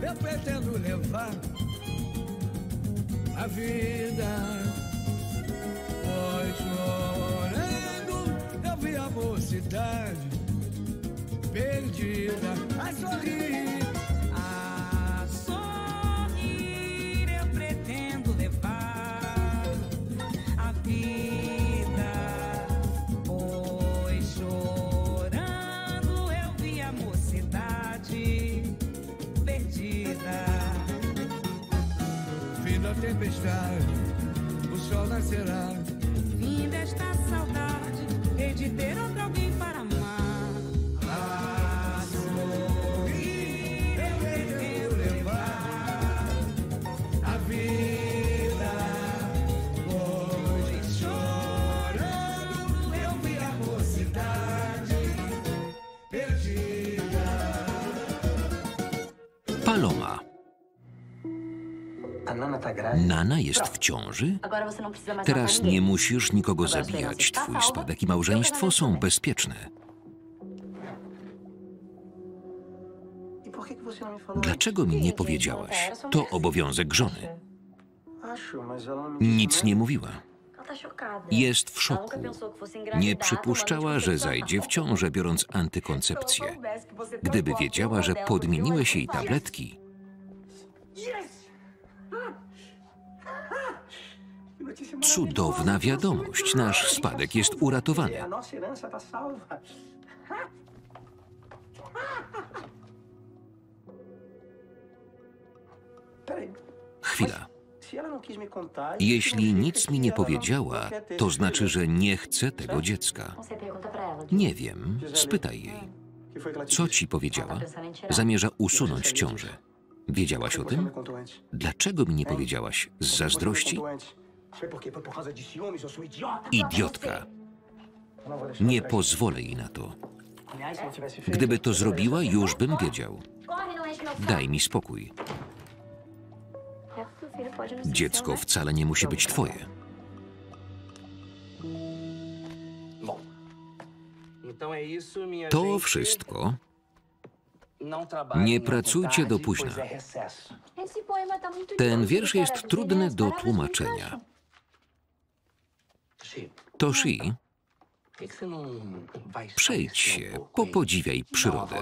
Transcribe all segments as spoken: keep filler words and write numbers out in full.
eu pretendo levar a vida. Pois chorando eu vi a mocidade perdida a sorrir. A sorrir eu pretendo levar a vida. Pois chorando eu vi a mocidade perdida. Fim da tempestade, o sol nascerá. Fim desta saudade, hei de ter outro alguém para amar. A sorrir eu pretendo levar a vida. Pois chorando eu vi a mocidade perdida. Paloma. Nana jest w ciąży? Teraz nie musisz nikogo zabijać. Twój spadek i małżeństwo są bezpieczne. Dlaczego mi nie powiedziałaś? To obowiązek żony. Nic nie mówiła. Jest w szoku. Nie przypuszczała, że zajdzie w ciążę, biorąc antykoncepcję. Gdyby wiedziała, że podmieniłeś jej tabletki... Cudowna wiadomość. Nasz spadek jest uratowany. Chwila. Jeśli nic mi nie powiedziała, to znaczy, że nie chce tego dziecka. Nie wiem. Spytaj jej. Co ci powiedziała? Zamierza usunąć ciążę. Wiedziałaś o tym? Dlaczego mi nie powiedziałaś? Z zazdrości? Idiotka. Nie pozwolę jej na to. Gdyby to zrobiła, już bym wiedział. Daj mi spokój. Dziecko wcale nie musi być twoje. To wszystko. Nie pracujcie do późna. Ten wiersz jest trudny do tłumaczenia. Toshi, przejdź się, popodziwiaj przyrodę.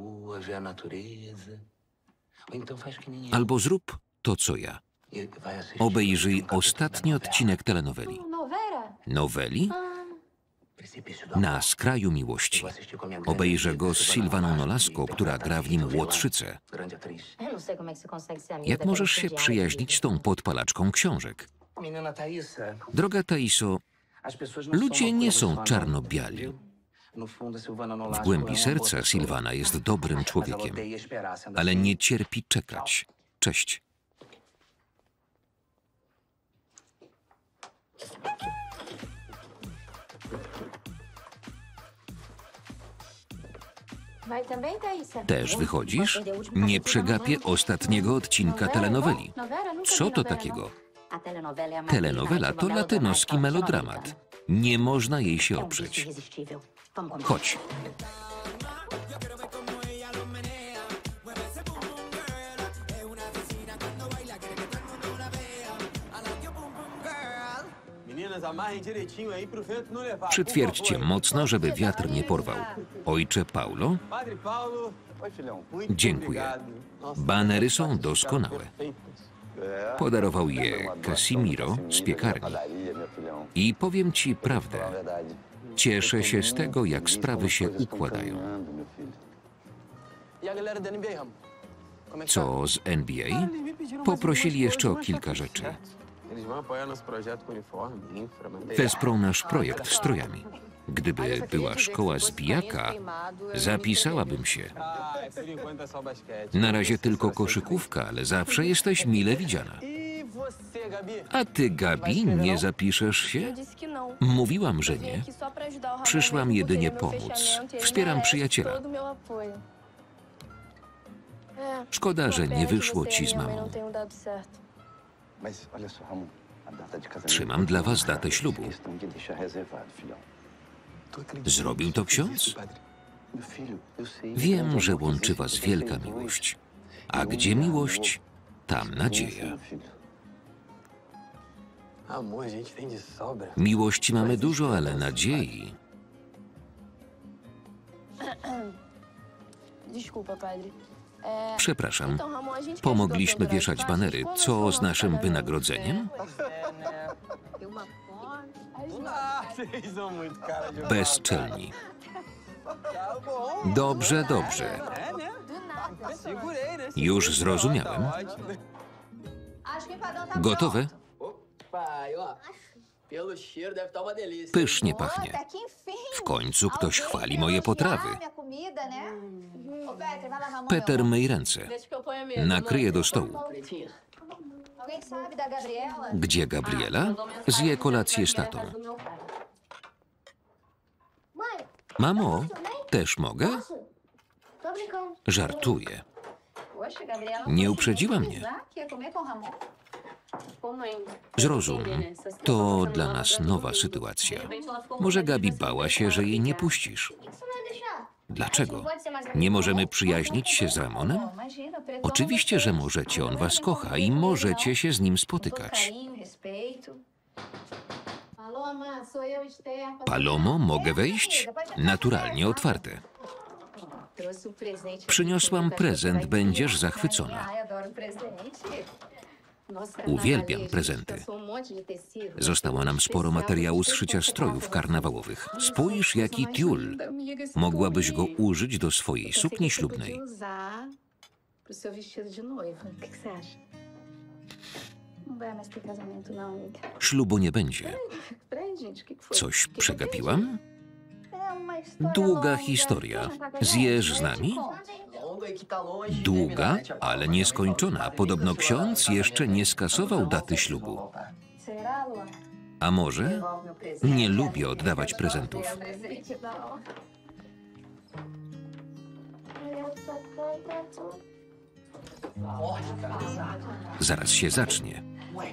Albo zrób to, co ja. Obejrzyj ostatni odcinek telenoweli. Noweli? Na skraju miłości. Obejrzę go z Silvaną Nolasco, która gra w nim Łotrzycę. Jak możesz się przyjaźnić z tą podpalaczką książek? Droga Taiso, ludzie nie są czarno-biali. W głębi serca Silvana jest dobrym człowiekiem, ale nie cierpi czekać. Cześć. Też wychodzisz? Nie przegapię ostatniego odcinka telenoweli. Co to takiego? Telenowela to latynoski melodramat. Nie można jej się oprzeć. Chodź. Przytwierdźcie mocno, żeby wiatr nie porwał. Ojcze Paulo? Dziękuję. Banery są doskonałe. Podarował je Casimiro z piekarni. I powiem ci prawdę. Cieszę się z tego, jak sprawy się układają. Co z N B A? Poprosili jeszcze o kilka rzeczy. Wesprą nasz projekt strojami. Gdyby była szkoła zbijaka, zapisałabym się. Na razie tylko koszykówka, ale zawsze jesteś mile widziana. A ty, Gabi, nie zapiszesz się? Mówiłam, że nie. Przyszłam jedynie pomóc. Wspieram przyjaciela. Szkoda, że nie wyszło ci z mamą. Trzymam dla was datę ślubu. Zrobił to ksiądz? Wiem, że łączy was wielka miłość. A gdzie miłość, tam nadzieja. Miłości mamy dużo, ale nadziei... Przepraszam, pomogliśmy wieszać banery. Co z naszym wynagrodzeniem? Bezczelni. Dobrze, dobrze. Już zrozumiałem. Gotowe? Pysznie pachnie. W końcu ktoś chwali moje potrawy. Peter, myj ręce. Nakryję do stołu. Gdzie Gabriela? Zje kolację z tatą. Mamo, też mogę? Żartuję. Nie uprzedziła mnie. Zrozum, to dla nas nowa sytuacja. Może Gabi bała się, że jej nie puścisz. Dlaczego? Nie możemy przyjaźnić się z Ramonem? Oczywiście, że możecie, on was kocha i możecie się z nim spotykać. Palomo, mogę wejść? Naturalnie otwarte. Przyniosłam prezent, będziesz zachwycona. Uwielbiam prezenty. Zostało nam sporo materiału z szycia strojów karnawałowych. Spójrz, jaki tiul. Mogłabyś go użyć do swojej sukni ślubnej. Ślubu nie będzie. Coś przegapiłam? Długa historia. Zjesz z nami? Długa, ale nieskończona. Podobno ksiądz jeszcze nie skasował daty ślubu. A może? Nie lubię oddawać prezentów. Zaraz się zacznie.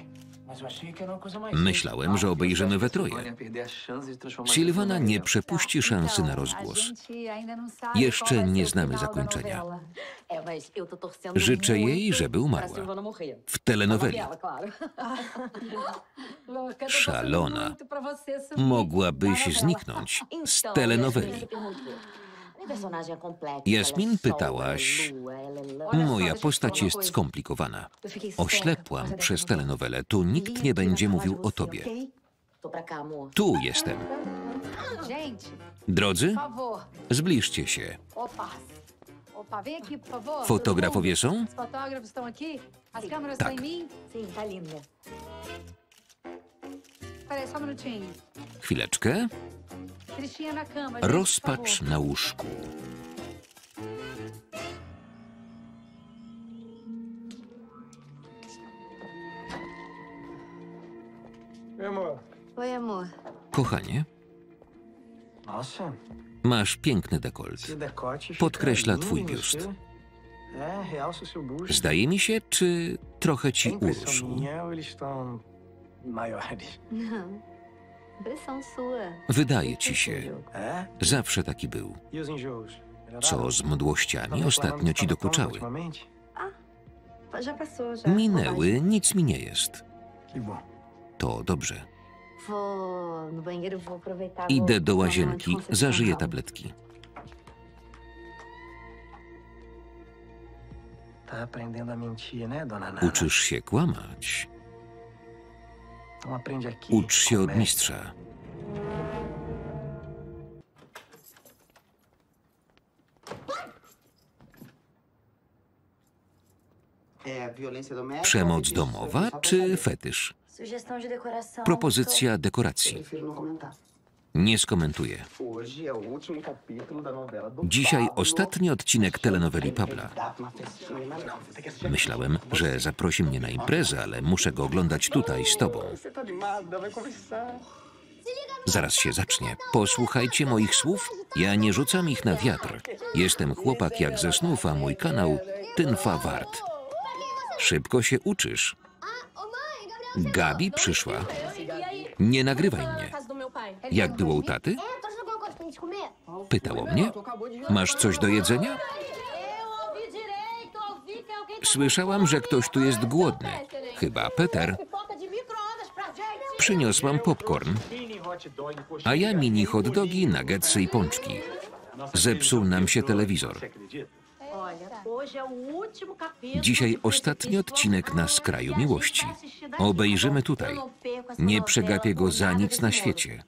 Myślałem, że obejrzymy we troje. Sylwana nie przepuści szansy na rozgłos. Jeszcze nie znamy zakończenia. Życzę jej, żeby umarła. W telenoweli. Szalona. Mogłabyś zniknąć z telenoweli. Jasmin, pytałaś... Moja postać jest skomplikowana. Oślepłam przez telenowelę. Tu nikt nie będzie mówił o tobie. Tu jestem. Drodzy, zbliżcie się. Fotografowie są? Tak. Chwileczkę. Rozpacz na łóżku. Kochanie, masz piękny dekolt. Podkreśla twój biust. Zdaje mi się, czy trochę ci urósł? Wydaje ci się. Zawsze taki był. Co z mdłościami ostatnio ci dokuczały? Minęły, nic mi nie jest. To dobrze. Idę do łazienki, zażyję tabletki. Uczysz się kłamać. Ucz się od mistrza. Przemoc domowa czy fetysz? Propozycja dekoracji. Nie skomentuję. Dzisiaj ostatni odcinek telenoweli Pabla. Myślałem, że zaprosi mnie na imprezę, ale muszę go oglądać tutaj z tobą. Zaraz się zacznie. Posłuchajcie moich słów. Ja nie rzucam ich na wiatr. Jestem chłopak jak ze snów, a mój kanał Tynfa Wart. Szybko się uczysz. Gabi przyszła. Nie nagrywaj mnie. Jak było u taty? Pytał o mnie. Masz coś do jedzenia? Słyszałam, że ktoś tu jest głodny. Chyba Peter. Przyniosłam popcorn, a ja mini hot dogi, nuggetsy i pączki. Zepsuł nam się telewizor. Dzisiaj ostatni odcinek na Skraju Miłości. Obejrzymy tutaj. Nie przegapię go za nic na świecie.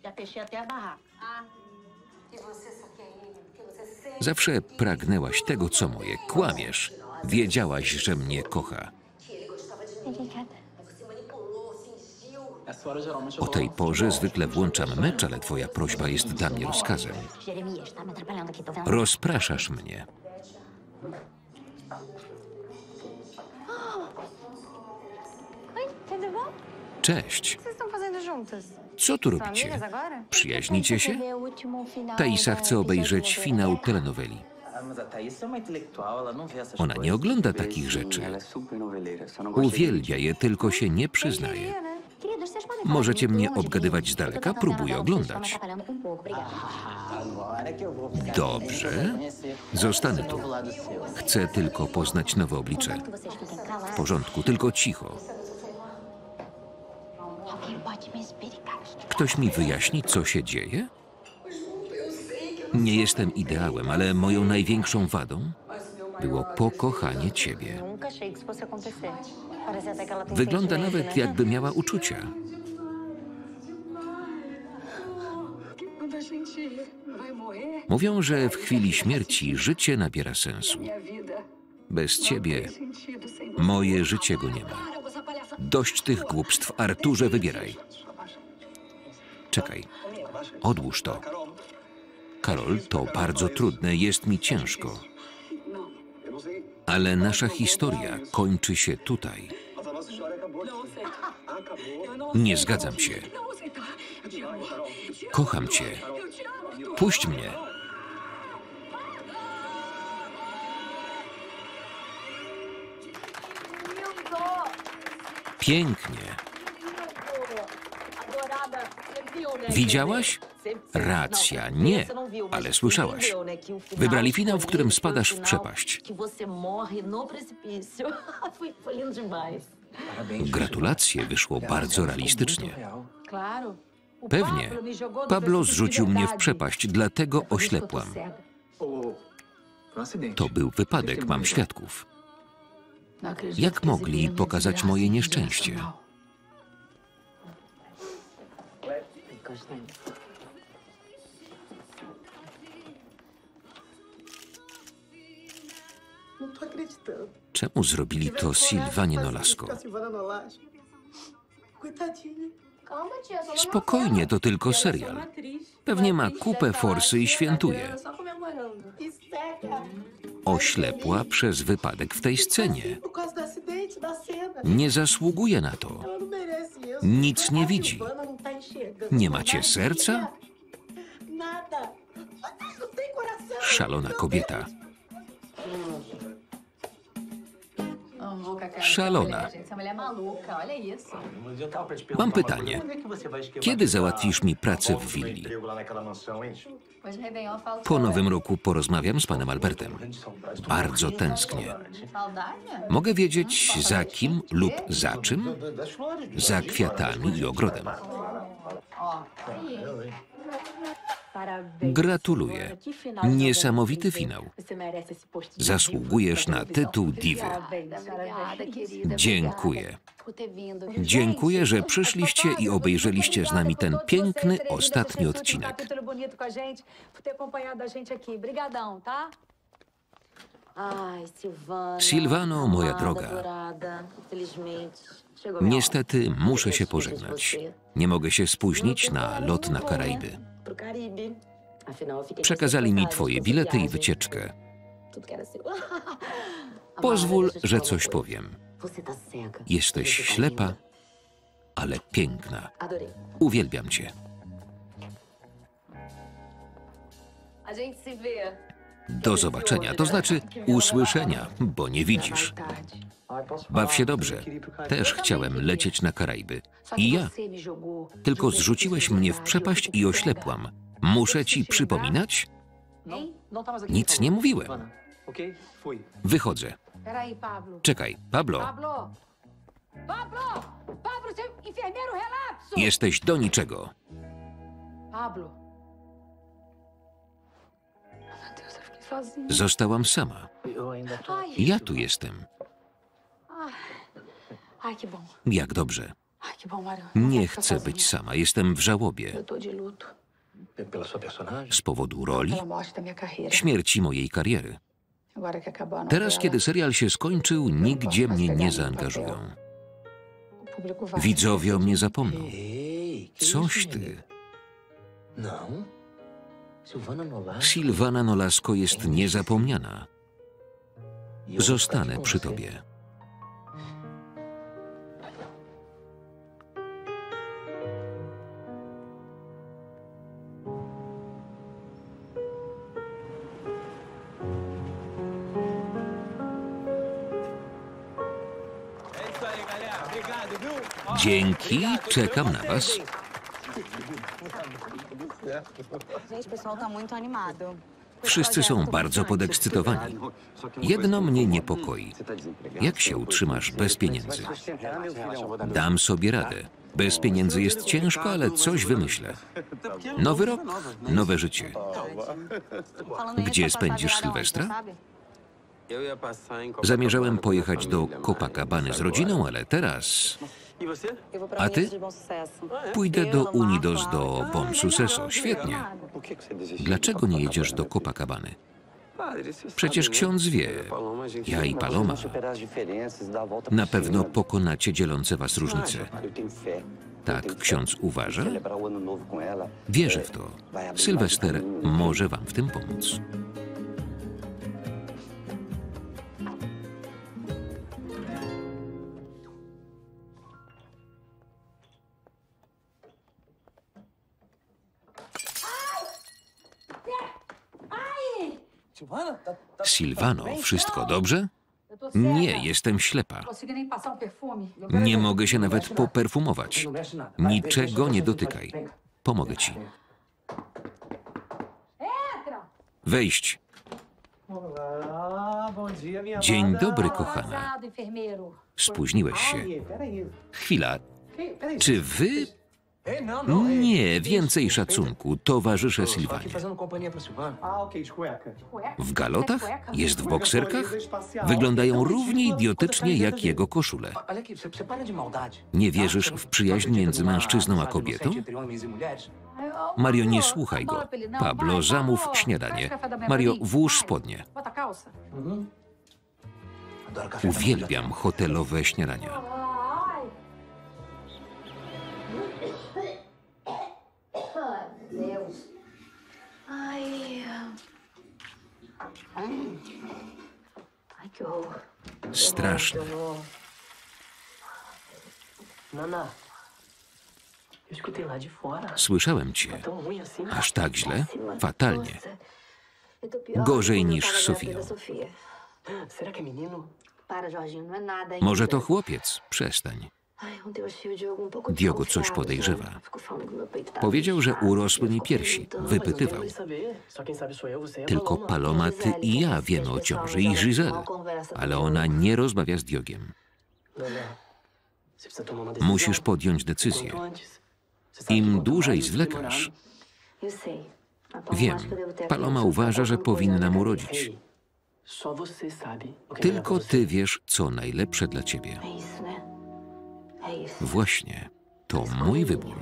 Zawsze pragnęłaś tego, co moje. Kłamiesz. Wiedziałaś, że mnie kocha. O tej porze zwykle włączam mecz, ale twoja prośba jest dla mnie rozkazem. Rozpraszasz mnie. Cześć. Co tu robicie? Przyjaźnicie się? Thaisa chce obejrzeć finał telenoweli. Ona nie ogląda takich rzeczy. Uwielbia je, tylko się nie przyznaje. Możecie mnie obgadywać z daleka, próbuję oglądać. Dobrze. Zostanę tu. Chcę tylko poznać nowe oblicze. W porządku, tylko cicho. Ktoś mi wyjaśni, co się dzieje? Nie jestem ideałem, ale moją największą wadą było pokochanie ciebie. Wygląda nawet, jakby miała uczucia. Mówią, że w chwili śmierci życie nabiera sensu. Bez ciebie moje życie go nie ma. Dość tych głupstw, Arturze, wybieraj. Czekaj, odłóż to. Karol, to bardzo trudne, jest mi ciężko. Ale nasza historia kończy się tutaj. Nie zgadzam się. Kocham cię. Puść mnie. Pięknie. Widziałaś? Racja, nie, ale słyszałaś. Wybrali finał, w którym spadasz w przepaść. Gratulacje, wyszło bardzo realistycznie. Pewnie. Pablo zrzucił mnie w przepaść, dlatego oślepłam. To był wypadek, mam świadków. Jak mogli pokazać moje nieszczęście? Czemu zrobili to Silvanie Nolasco? Spokojnie, to tylko serial. Pewnie ma kupę forsy i świętuje. Oślepła przez wypadek w tej scenie. Nie zasługuje na to. Nic nie widzi. Nie macie serca? Szalona kobieta. Szalona. Mam pytanie. Kiedy załatwisz mi pracę w willi? Po nowym roku porozmawiam z panem Albertem. Bardzo tęsknię. Mogę wiedzieć, za kim lub za czym? Za kwiatami i ogrodem. Gratuluję. Niesamowity finał. Zasługujesz na tytuł diwy. Dziękuję. Dziękuję, że przyszliście i obejrzeliście z nami ten piękny ostatni odcinek. Silvano, moja droga. Niestety muszę się pożegnać. Nie mogę się spóźnić na lot na Karaiby. Przekazali mi twoje bilety i wycieczkę. Pozwól, że coś powiem. Jesteś ślepa, ale piękna. Uwielbiam cię. Do zobaczenia, to znaczy usłyszenia, bo nie widzisz. Baw się dobrze. Też chciałem lecieć na Karaiby. I ja. Tylko zrzuciłeś mnie w przepaść i oślepłam. Muszę ci przypominać? Nic nie mówiłem. Wychodzę. Peraí, Pablo. Czekaj, Pablo, Pablo! Pablo! Pablo, seu enfermeiro relapso! jesteś do niczego. Pablo. Meu Deus, eu fiquei sozinha. Zostałam sama. Ai, Ja tu jestem. ai, ai, que bom. Jak dobrze. Ai, que bom, Mário. Nie chcę być sama. Jestem w żałobie. Eu tô de luto Pela sua personagem? Z powodu roli, pela morte da minha carreira. śmierci mojej kariery. Agora que acabou a novela, Teraz, kiedy serial się skończył, nigdzie mnie nie zaangażują. o público vai Widzowie o mnie zapomną. Ei, que Coś isso, ty. menina? Não. Silvana Nolasco. Silvana Nolasco jest niezapomniana. E eu vou ficar aqui Zostanę com przy você. tobie. Dzięki, czekam na was. Gente, o pessoal tá muito animado. Wszyscy są bardzo podekscytowani. Jedno mnie niepokoi. Jak się utrzymasz bez pieniędzy? Dam sobie radę. Bez pieniędzy jest ciężko, ale coś wymyślę. Nowy rok, nowe życie. Gdzie spędzisz Sylwestra? Zamierzałem pojechać do Copacabany z rodziną, ale teraz Eu vou pra A ty? Unidos de Bom Sucesso. pójdę Eu, do Marco, Unidos a- do Ah, Bom legal, Suceso. que Świetnie. legal. Dlaczego nie jedziesz do Copacabany? Przecież ksiądz wie, ja i Paloma, na pewno pokonacie dzielące was różnice. Tak ksiądz uważa? Wierzę w to. Sylwester może wam w tym pomóc. Silvano, wszystko dobrze? Eu tô cega. Nie, jestem ślepa. Não consigo nem passar um perfume. Nie mogę się nawet poperfumować. Niczego nie dotykaj. Pomogę ci. Entra! Wejść. Olá, bom dia, minha Dzień amada. dobry, kochana. Atrasado, enfermeiro. Spóźniłeś się. Ai, peraí. Chwila. Que- Peraí. Czy wy? Ei, não, não. ei, Nie, que więcej isso? szacunku. Towarzyszę Eu tô aqui Sylwanie. fazendo companhia pra Silvana. Ah, okej, de cueca. Cueca? W galotach? Cueca? Jest w bokserkach? Espacial. Wyglądają równie idiotycznie jak jego koszule. Olha aqui, você, você para de maldade. Nie tá? wierzysz Você w não przyjaźń acredita między numa mężczyzną a amizade kobietą? inocente entre homens e mulheres? Mario, nie słuchaj go. Pablo, zamów śniadanie. Mario, włóż spodnie. Bota a calça. Adoro café da manhã. Uwielbiam hotelowe śniadania. Ai! Deus. Ai. Ai, que horror. Straszne. Nana, eu escutei lá de fora. Słyszałem cię. Tão ruim assim? Aż tak źle? Fatalnie. Eu tô pior Gorzej quando eu niż tava z grávida Sofią. da Sofia. Será que é menino? Para, Jorginho, não é nada ainda. Może to chłopiec. Przestań. Ai, ontem eu achei o Diogo um pouco Diogo desconfiado, coś podejrzewa. sabe? Ficou falando que meu peito tava Powiedział, że inchado, urosły mi ficou piersi. perguntando. Mas eu Wypytywał. quero saber. Só quem sabe sou eu, você e a Tylko Paloma. Paloma, ty i ja wiemy o ciąży i Giselle. Ale ona nie rozmawia z Diogiem. Nana, você precisa tomar uma decisão. Musisz podjąć decyzję. Quanto antes. Você sabe que Im quanto dłużej mais zwlekasz, Eu sei. A Paloma wiem, acha que eu devo ter Paloma aquela uważa, że alguma coisa powinna na mu cabeça. rodzić. Ei, só você sabe o que é melhor Tylko pra você. ty wiesz, co najlepsze dla ciebie. É isso, né? É isso. Właśnie, to mój wybór.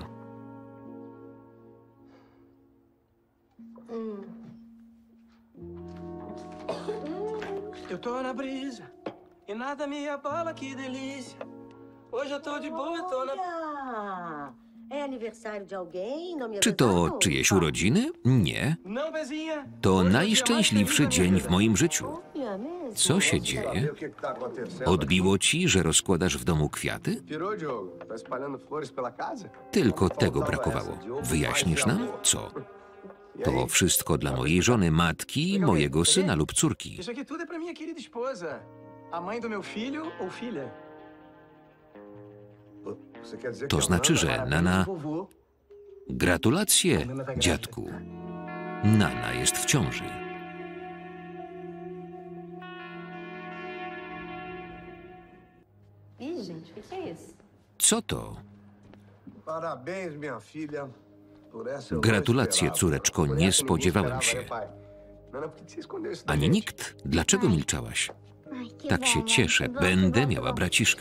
Eu tô na brisa e nada me abala, que delícia. Hoje eu tô de boa, tô na... Olha, é aniversário de alguém? Não me Czy to avisaram? czyjeś urodziny? Nie. Não, Bezinha. To najszczęśliwszy dzień w moim życiu. Olha mesmo. Co się dzieje? Odbiło ci, że rozkładasz w domu kwiaty? Pirou, Diogo? Tá espalhando flores pela casa? Tylko tego brakowało. Wyjaśnisz nam, co? To wszystko dla mojej żony, matki, mojego syna lub córki. Isso aqui tudo é pra minha querida esposa. A mãe do meu filho ou filha. Você quer dizer To que znaczy, że Nana... Vovô. Gratulacje, dziadku. Nana jest w ciąży. Co to? Parabéns, minha filha. Gratulacje, córeczko, nie spodziewałem się. Ani nikt? Dlaczego milczałaś? Tak się cieszę, będę miała braciszka.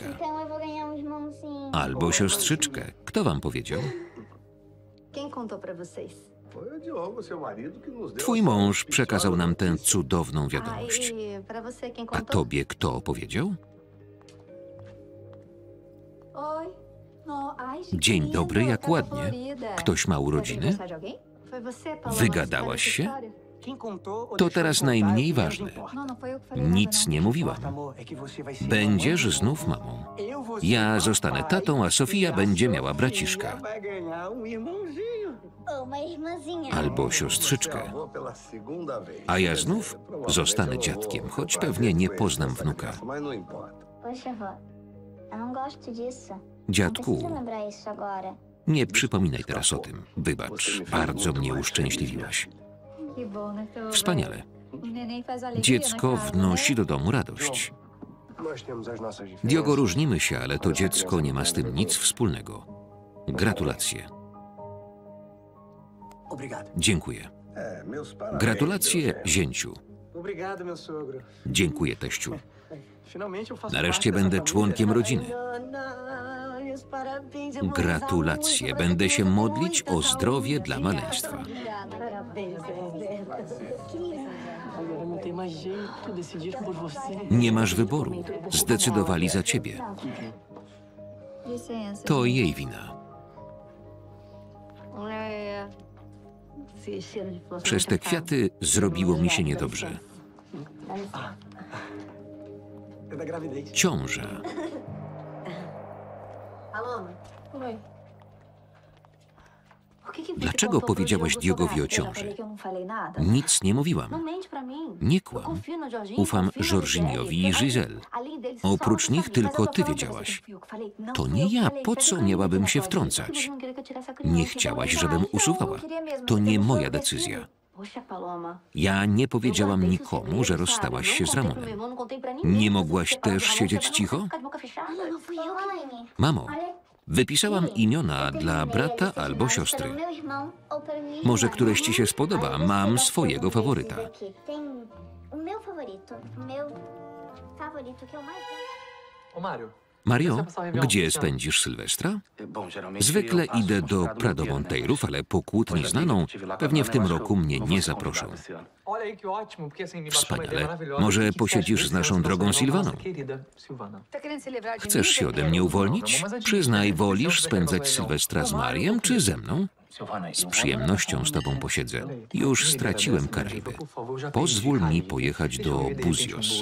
Albo siostrzyczkę. Kto wam powiedział? Twój mąż przekazał nam tę cudowną wiadomość. A tobie kto opowiedział? Dzień dobry, jak ładnie. Ktoś ma urodziny? Wygadałaś się? To teraz najmniej ważne. Nic nie mówiłam. Będziesz znów mamą. Ja zostanę tatą, a Sofia będzie miała braciszka. Albo siostrzyczkę. A ja znów zostanę dziadkiem, choć pewnie nie poznam wnuka. Dziadku, nie przypominaj teraz o tym. Wybacz, bardzo mnie uszczęśliwiłaś. Wspaniale. Dziecko wnosi do domu radość. Diogo, różnimy się, ale to dziecko nie ma z tym nic wspólnego. Gratulacje. Dziękuję. Gratulacje, zięciu. Dziękuję, teściu. Nareszcie będę członkiem rodziny. Gratulacje. Będę się modlić o zdrowie dla maleństwa. Nie masz wyboru. Zdecydowali za ciebie. To jej wina. Przez te kwiaty zrobiło mi się niedobrze. Ciąża. Dlaczego powiedziałaś Diogowi o ciąży? Nic nie mówiłam. Nie kłam. Ufam Jorginiowi i Giselle. Oprócz nich tylko ty wiedziałaś. To nie ja. Po co miałabym się wtrącać? Nie chciałaś, żebym usuwała. To nie moja decyzja. Ja nie powiedziałam nikomu, że rozstałaś się z Ramonem. Nie mogłaś też siedzieć cicho? Mamo, wypisałam imiona dla brata albo siostry. Może któreś ci się spodoba. Mam swojego faworyta. Mario, gdzie spędzisz Sylwestra? Zwykle idę do Prado Monteirów, ale po kłótni z Naną pewnie w tym roku mnie nie zaproszą. Wspaniale. Może posiedzisz z naszą drogą Silvaną? Chcesz się ode mnie uwolnić? Przyznaj, wolisz spędzać Sylwestra z Mariem czy ze mną? Z przyjemnością z tobą posiedzę. Już straciłem Karaiby. Pozwól mi pojechać do Buzios.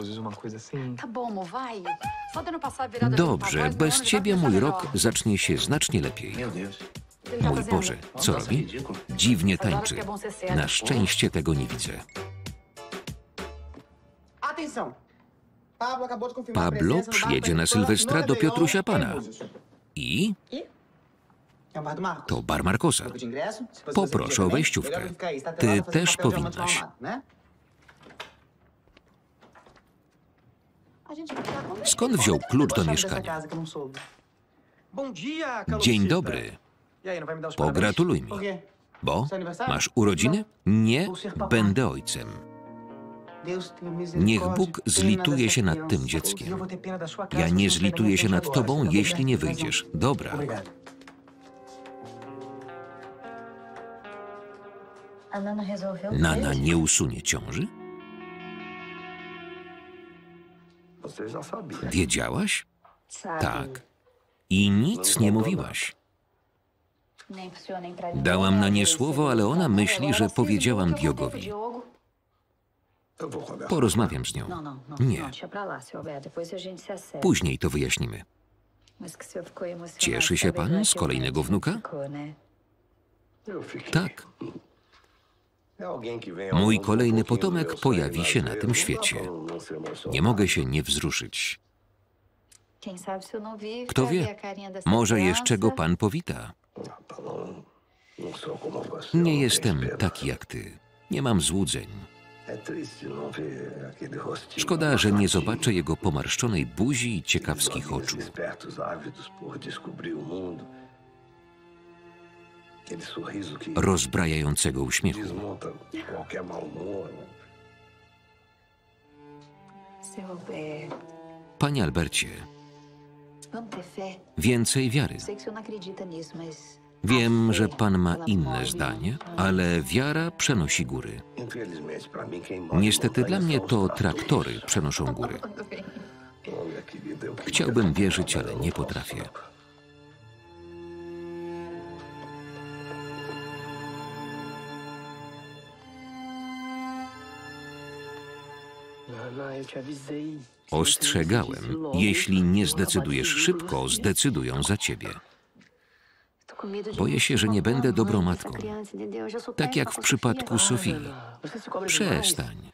Dobrze, bez ciebie mój rok zacznie się znacznie lepiej. Mój Boże, co robi? Dziwnie tańczy. Na szczęście tego nie widzę. Pablo przyjedzie na Sylwestra do Piotrusia Pana. I? To bar Marcosa. Poproszę o wejściówkę. Ty też powinnaś. Skąd wziął klucz do mieszkania? Dzień dobry. Pogratuluj mi. Bo? Masz urodziny? Nie, będę ojcem. Niech Bóg zlituje się nad tym dzieckiem. Ja nie zlituję się nad tobą, jeśli nie wyjdziesz. Dobra. Nana nie usunie ciąży? Wiedziałaś? Tak. I nic nie mówiłaś. Dałam na nie słowo, ale ona myśli, że powiedziałam Diogowi. Porozmawiam z nią. Nie. Później to wyjaśnimy. Cieszy się pan z kolejnego wnuka? Tak. Mój kolejny potomek pojawi się na tym świecie. Nie mogę się nie wzruszyć. Kto wie, może jeszcze go pan powita. Nie jestem taki jak ty. Nie mam złudzeń. Szkoda, że nie zobaczę jego pomarszczonej buzi i ciekawskich oczu. Rozbrajającego uśmiechu. Panie Albercie, więcej wiary. Wiem, że pan ma inne zdanie, ale wiara przenosi góry. Niestety dla mnie to traktory przenoszą góry. Chciałbym wierzyć, ale nie potrafię. Ostrzegałem, jeśli nie zdecydujesz szybko, zdecydują za ciebie. Boję się, że nie będę dobrą matką. Tak jak w przypadku Sofii. Przestań.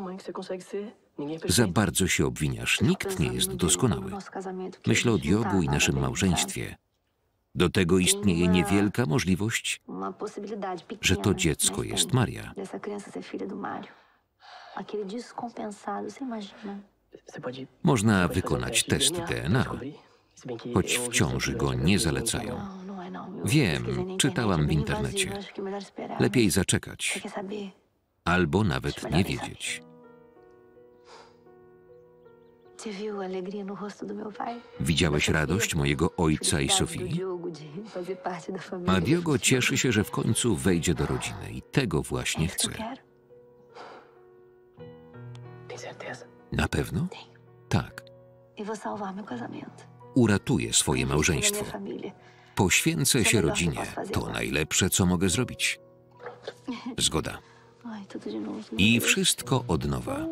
Za bardzo się obwiniasz. Nikt nie jest doskonały. Myślę o Diogu i naszym małżeństwie. Do tego istnieje niewielka możliwość, że to dziecko jest Maria. Można wykonać test D N A, choć w ciąży go nie zalecają. Wiem, czytałam w internecie. Lepiej zaczekać, albo nawet nie wiedzieć. Widziałeś radość mojego ojca i Sofii? A Diogo cieszy się, że w końcu wejdzie do rodziny i tego właśnie chce. Na pewno? Tak. Uratuję swoje małżeństwo. Poświęcę się rodzinie. To najlepsze, co mogę zrobić. Zgoda. I wszystko od nowa.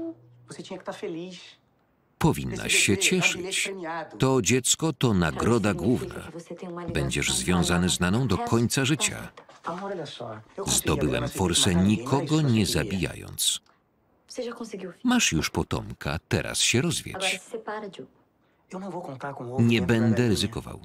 Powinnaś się cieszyć. To dziecko to nagroda główna. Będziesz związany z Naną do końca życia. Zdobyłem forsę nikogo nie zabijając. Masz już potomka, teraz się rozwiedź. Nie będę ryzykował.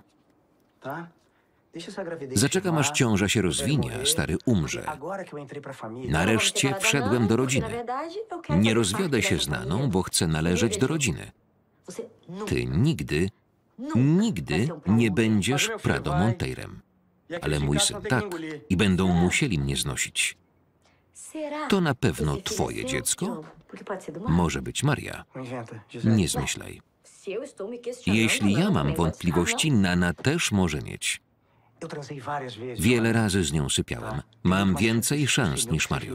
Zaczekam, aż ciąża się rozwinie, a stary umrze. Nareszcie wszedłem do rodziny. Nie rozwiodę się z Naną, bo chcę należeć do rodziny. Ty nigdy, nigdy nie będziesz Prado Monteirem. Ale mój syn tak i będą musieli mnie znosić. To na pewno twoje dziecko? Może być Maria. Nie zmyślaj. Jeśli ja mam wątpliwości, Nana też może mieć. Wiele razy z nią sypiałem. Mam więcej szans niż Mario.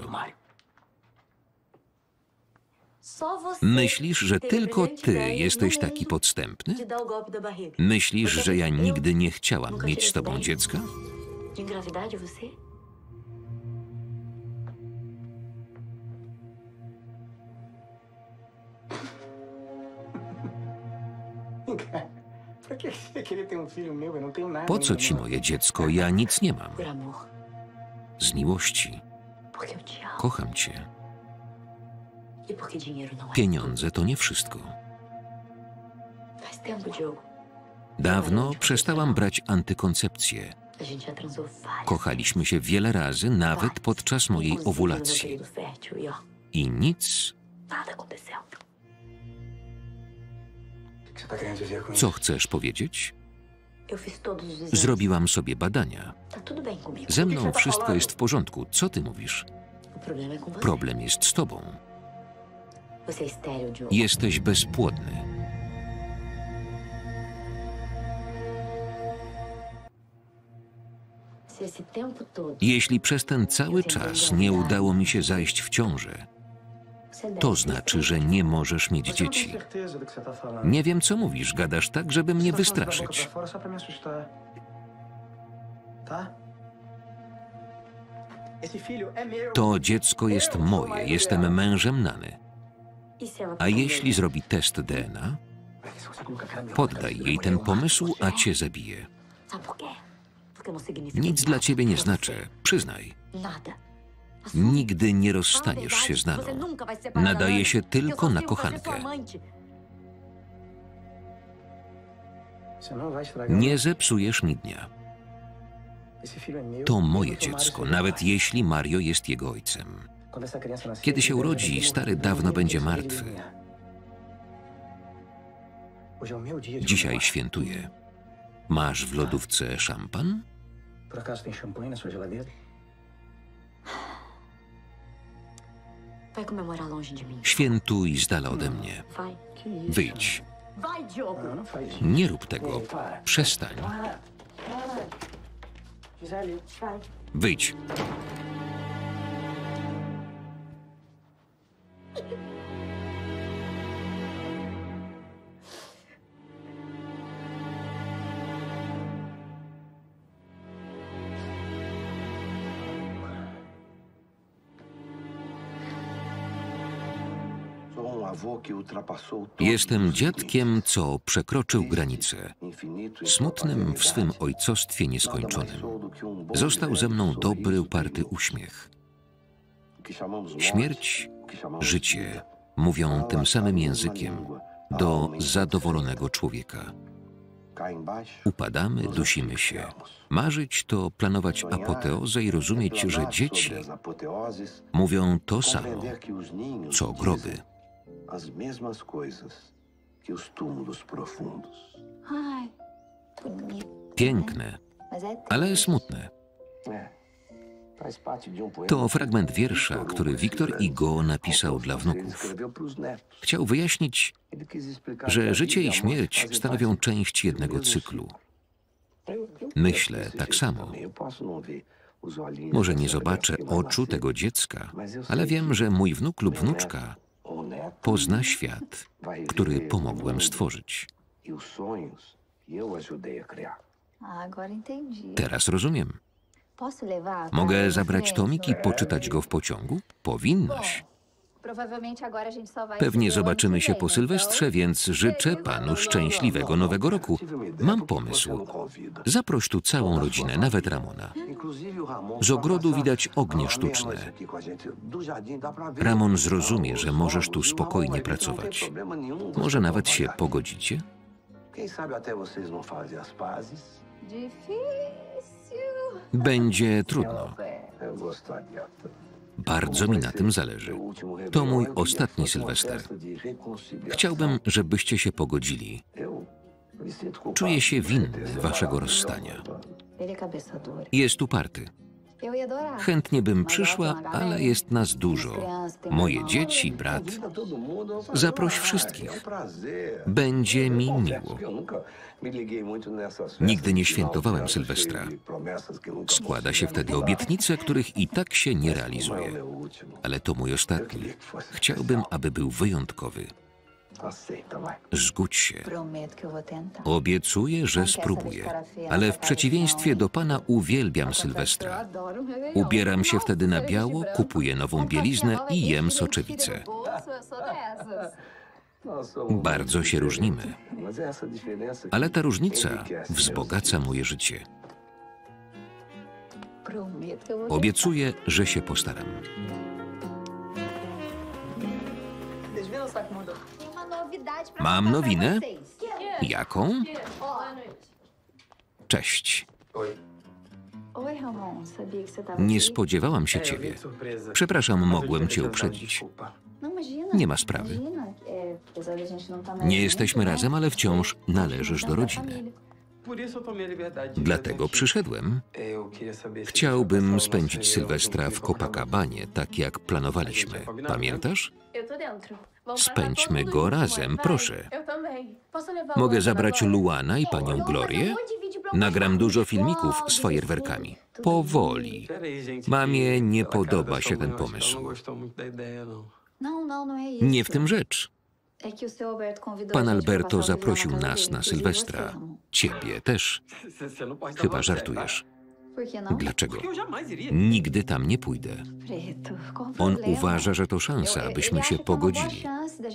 Myślisz, że tylko ty jesteś taki podstępny? Myślisz, że ja nigdy nie chciałam mieć z tobą dziecka? Po co ci moje dziecko? Ja nic nie mam. Z miłości. Kocham cię. Pieniądze to nie wszystko. Dawno przestałam brać antykoncepcję. Kochaliśmy się wiele razy, nawet podczas mojej owulacji. I nic. Co chcesz powiedzieć? Zrobiłam sobie badania. Ze mną wszystko jest w porządku. Co ty mówisz? Problem jest z tobą. Jesteś bezpłodny. Jeśli przez ten cały czas nie udało mi się zajść w ciążę, to znaczy, że nie możesz mieć dzieci. Nie wiem, co mówisz. Gadasz tak, żeby mnie wystraszyć. To dziecko jest moje. Jestem mężem Nany. A jeśli zrobi test D N A, poddaj jej ten pomysł, a cię zabije. Nic dla ciebie nie znaczy. Przyznaj. Nigdy nie rozstaniesz się z Naną. Nadaje się tylko na kochankę. Nie zepsujesz mi dnia. To moje dziecko, nawet jeśli Mario jest jego ojcem. Kiedy się urodzi, stary dawno będzie martwy. Dzisiaj świętuję. Masz w lodówce szampan? Świętuj z dala ode mnie. Wyjdź. Nie rób tego. Przestań. Wyjdź. Jestem dziadkiem, co przekroczył granicę. Smutnym w swym ojcostwie nieskończonym. Został ze mną dobry, uparty uśmiech. Śmierć, życie mówią tym samym językiem do zadowolonego człowieka. Upadamy, dusimy się. Marzyć to planować apoteozę i rozumieć, że dzieci mówią to samo, co groby. As mesmas coisas que os túmulos profundos. Piękne, ale smutne. To fragment wiersza, który Victor Hugo napisał dla wnuków. Chciał wyjaśnić, że życie i śmierć stanowią część jednego cyklu. Myślę tak samo. Może nie zobaczę oczu tego dziecka, ale wiem, że mój wnuk lub wnuczka pozna świat, który pomogłem stworzyć. Teraz rozumiem. Mogę zabrać tomik i poczytać go w pociągu? Powinnaś. Pewnie zobaczymy się po Sylwestrze, więc życzę panu szczęśliwego Nowego Roku. Mam pomysł. Zaproś tu całą rodzinę, nawet Ramona. Z ogrodu widać ognie sztuczne. Ramon zrozumie, że możesz tu spokojnie pracować. Może nawet się pogodzicie? Będzie trudno. Bardzo mi na tym zależy. To mój ostatni Sylwester. Chciałbym, żebyście się pogodzili. Czuję się winny waszego rozstania. Jest uparty. Chętnie bym przyszła, ale jest nas dużo. Moje dzieci, brat. Zaproś wszystkich. Będzie mi miło. Nigdy nie świętowałem Sylwestra. Składa się wtedy obietnice, których i tak się nie realizuje. Ale to mój ostatni. Chciałbym, aby był wyjątkowy. Zgódź się. Obiecuję, że spróbuję. Ale w przeciwieństwie do pana uwielbiam Sylwestra. Ubieram się wtedy na biało, kupuję nową bieliznę i jem soczewicę. Bardzo się różnimy. Ale ta różnica wzbogaca moje życie. Obiecuję, że się postaram. Mam nowinę? Jaką? Cześć. Nie spodziewałam się ciebie. Przepraszam, mogłem cię uprzedzić. Nie ma sprawy. Nie jesteśmy razem, ale wciąż należysz do rodziny. Dlatego przyszedłem. Chciałbym spędzić Sylwestra w Copacabanie, tak jak planowaliśmy. Pamiętasz? Spędźmy go razem, proszę. Mogę zabrać Luana i panią Glorię? Nagram dużo filmików z fajerwerkami. Powoli. Mamie nie podoba się ten pomysł. Nie w tym rzecz. Pan Alberto zaprosił nas na Sylwestra. Ciebie też. Chyba żartujesz. Dlaczego? Nigdy tam nie pójdę. On uważa, że to szansa, abyśmy się pogodzili.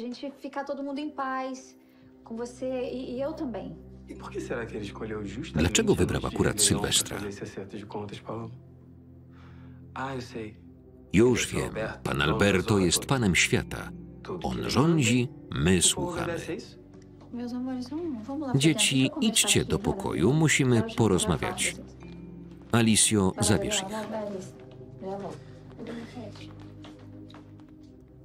Dlaczego wybrał akurat Sylwestra? Już wiem. Pan Alberto jest panem świata. On rządzi, my słuchamy. Dzieci, idźcie do pokoju, musimy porozmawiać. Alicio, zabierz ich.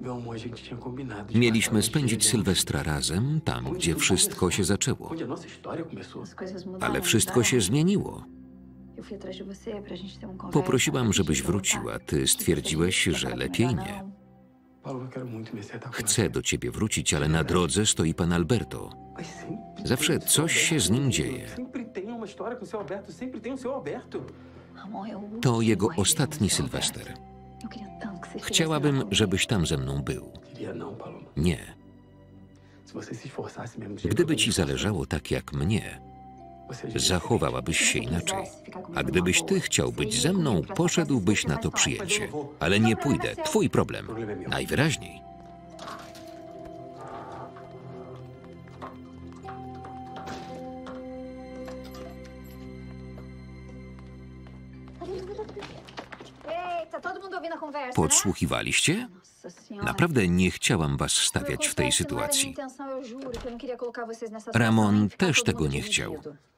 Mieliśmy spędzić Sylwestra razem, tam, gdzie wszystko się zaczęło. Ale wszystko się zmieniło. Poprosiłam, żebyś wróciła. Ty stwierdziłeś, że lepiej nie. Chcę do ciebie wrócić, ale na drodze stoi pan Alberto. Zawsze coś się z nim dzieje. To jego ostatni Sylwester. Chciałabym, żebyś tam ze mną był. Nie. Gdyby ci zależało tak jak mnie, zachowałabyś się inaczej. A gdybyś ty chciał być ze mną, poszedłbyś na to przyjęcie. Ale nie pójdę. Twój problem. Najwyraźniej. Podsłuchiwaliście? Naprawdę nie chciałam was stawiać w tej sytuacji. Ramon też tego nie chciał.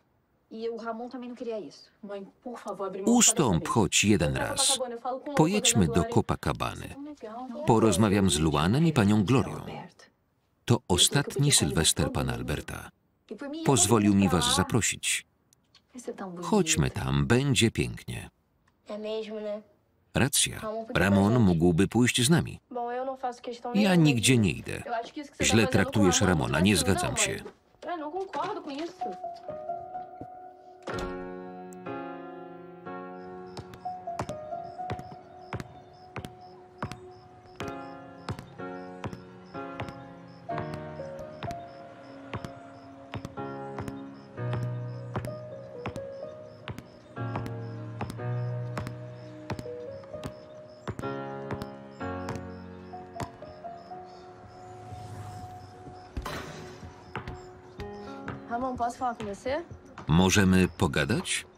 Ustąp choć jeden raz. Pojedźmy do Copacabany. Porozmawiam z Luanem i panią Glorią. To ostatni Sylwester pana Alberta. Pozwolił mi was zaprosić. Chodźmy tam, będzie pięknie. Racja. Ramon mógłby pójść z nami. Ja nigdzie nie idę. Źle traktujesz Ramona, nie zgadzam się. Ramon, posso falar com você? Możemy pogadać?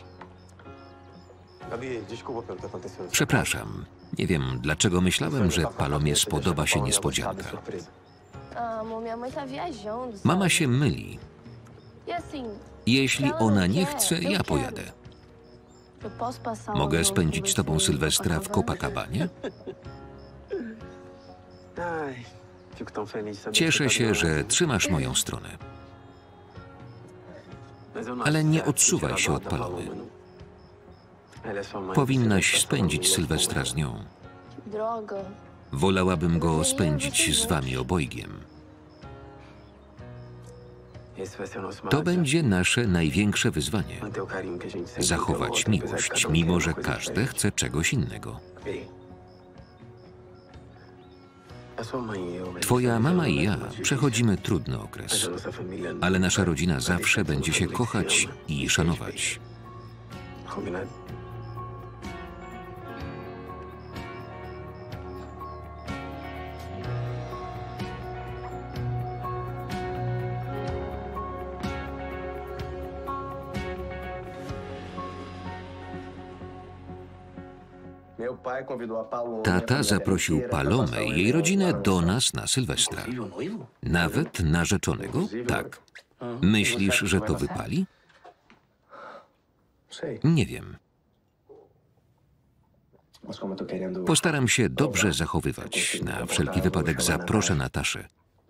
Przepraszam. Nie wiem, dlaczego myślałem, że Palomie spodoba się niespodzianka. Mama się myli. Jeśli ona nie chce, ja pojadę. Mogę spędzić z tobą Sylwestra w Copacabanie? Cieszę się, że trzymasz moją stronę. Ale nie odsuwaj się od Palomy. Powinnaś spędzić Sylwestra z nią. Wolałabym go spędzić z wami obojgiem. To będzie nasze największe wyzwanie. Zachować miłość, mimo że każdy chce czegoś innego. Twoja mama i ja przechodzimy trudny okres, ale nasza rodzina zawsze będzie się kochać i szanować. Tata zaprosił Palomę i jej rodzinę do nas na Sylwestra. Nawet narzeczonego? Tak. Myślisz, że to wypali? Nie wiem. Postaram się dobrze zachowywać. Na wszelki wypadek zaproszę Nataszę.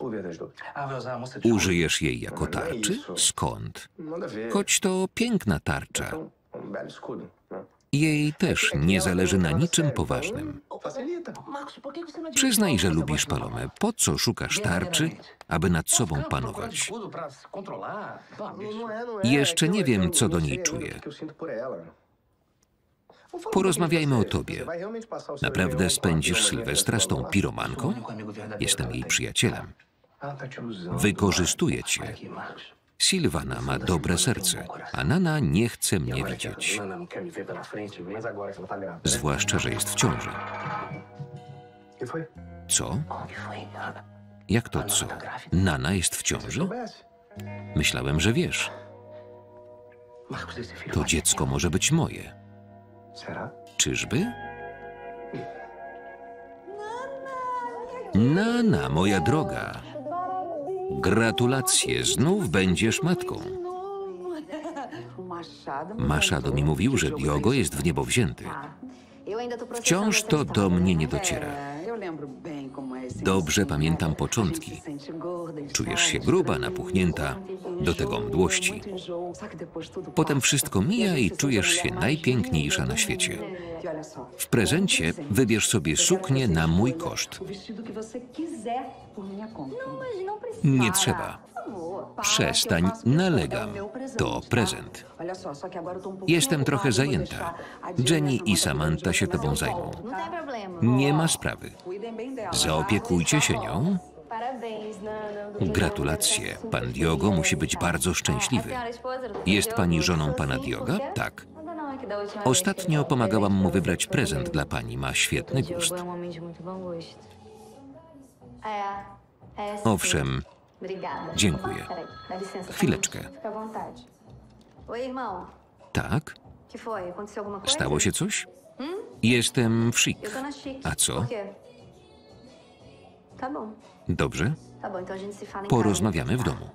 Użyjesz jej jako tarczy? Skąd? Choć to piękna tarcza. Jej też nie zależy na niczym poważnym. Przyznaj, że lubisz Palomę. Po co szukasz tarczy, aby nad sobą panować? Jeszcze nie wiem, co do niej czuję. Porozmawiajmy o tobie. Naprawdę spędzisz Sylwestra z tą piromanką? Jestem jej przyjacielem. Wykorzystuje cię. Silvana ma dobre serce, a Nana nie chce mnie widzieć. Zwłaszcza, że jest w ciąży. Co? Jak to co? Nana jest w ciąży? Myślałem, że wiesz. To dziecko może być moje. Czyżby? Nana, moja droga. Gratulacje, znów będziesz matką. Machado mi mówił, że Diogo jest w niebo wzięty. Wciąż to do mnie nie dociera. Dobrze pamiętam początki. Czujesz się gruba, napuchnięta, do tego mdłości. Potem wszystko mija i czujesz się najpiękniejsza na świecie. W prezencie wybierz sobie suknię na mój koszt. Nie trzeba. Przestań, nalegam. To prezent. Jestem trochę zajęta. Jenny i Samantha się tobą zajmą. Nie ma sprawy. Zaopiekujcie się nią. Gratulacje. Pan Diogo musi być bardzo szczęśliwy. Jest pani żoną pana Dioga? Tak. Ostatnio pomagałam mu wybrać prezent dla pani. Ma świetny gust. Owszem. Dziękuję. Chwileczkę. Tak? Stało się coś? Jestem w chic. A co? Dobrze. Porozmawiamy w domu.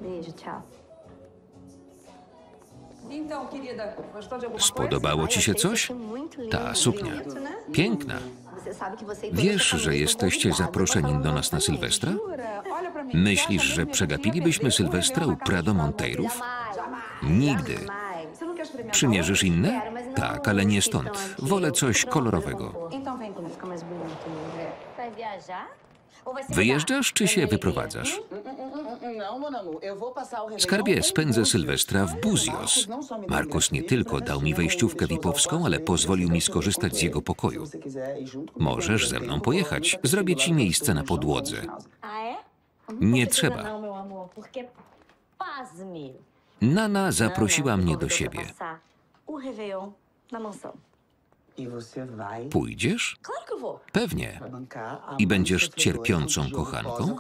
Spodobało ci się coś? Ta suknia. Piękna. Wiesz, że jesteście zaproszeni do nas na Sylwestra? Myślisz, że przegapilibyśmy Sylwestra u Prado Monteirów? Nigdy. Przymierzysz inne? Tak, ale nie stąd. Wolę coś kolorowego. Wyjeżdżasz czy się wyprowadzasz? Skarbie, spędzę Sylwestra w Buzios. Marcos nie tylko dał mi wejściówkę vipowską, ale pozwolił mi skorzystać z jego pokoju. Możesz ze mną pojechać. Zrobię ci miejsce na podłodze. Nie trzeba. Nana zaprosiła mnie do siebie. Pójdziesz? Pewnie. I będziesz cierpiącą kochanką?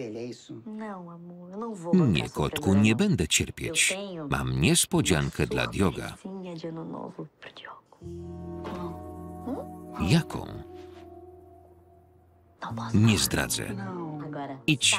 Nie, kotku, nie będę cierpieć. Mam niespodziankę dla Dioga. Jaką? Nie zdradzę. Idź.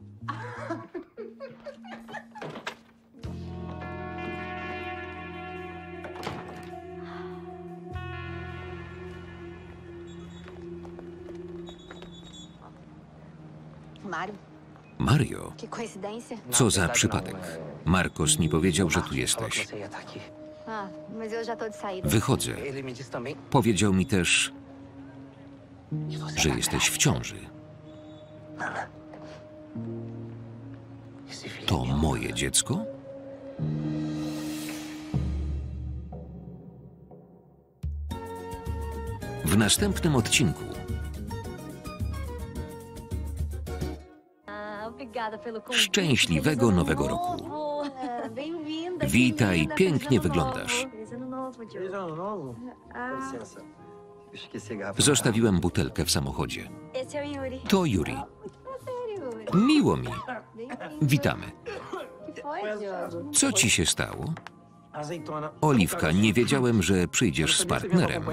Mario, co za przypadek. Marcos mi powiedział, że tu jesteś. Wychodzę. Powiedział mi też, że jesteś w ciąży. To moje dziecko? W następnym odcinku szczęśliwego nowego roku. Witaj, pięknie wyglądasz. Zostawiłem butelkę w samochodzie. To Yuri. Miło mi. Witamy. Co ci się stało? Oliwka, nie wiedziałem, że przyjdziesz z partnerem.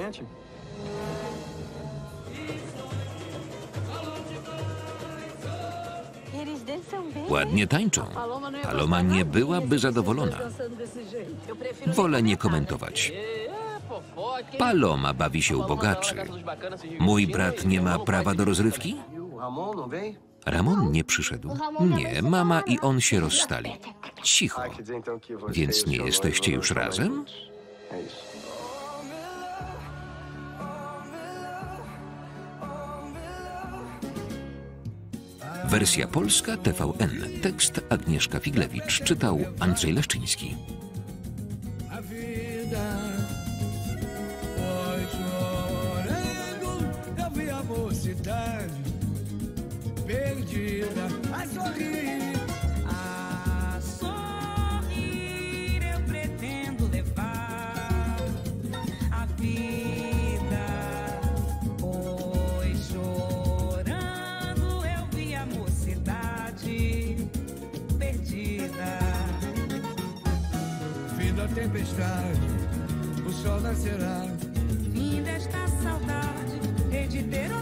Ładnie tańczą. Paloma nie byłaby zadowolona. Wolę nie komentować. Paloma bawi się u bogaczy. Mój brat nie ma prawa do rozrywki? Ramon nie przyszedł. Nie, mama i on się rozstali. Cicho. Więc nie jesteście już razem? Wersja polska T V N. Tekst Agnieszka Figlewicz. Czytał Andrzej Leszczyński. A vida foi chorando, eu vi a mocidade perdida, a sorrir, a sorrir eu pretendo levar a vida foi chorando, eu vi a mocidade perdida. fim da tempestade, o sol nascerá. Fim desta saudade, hei de ter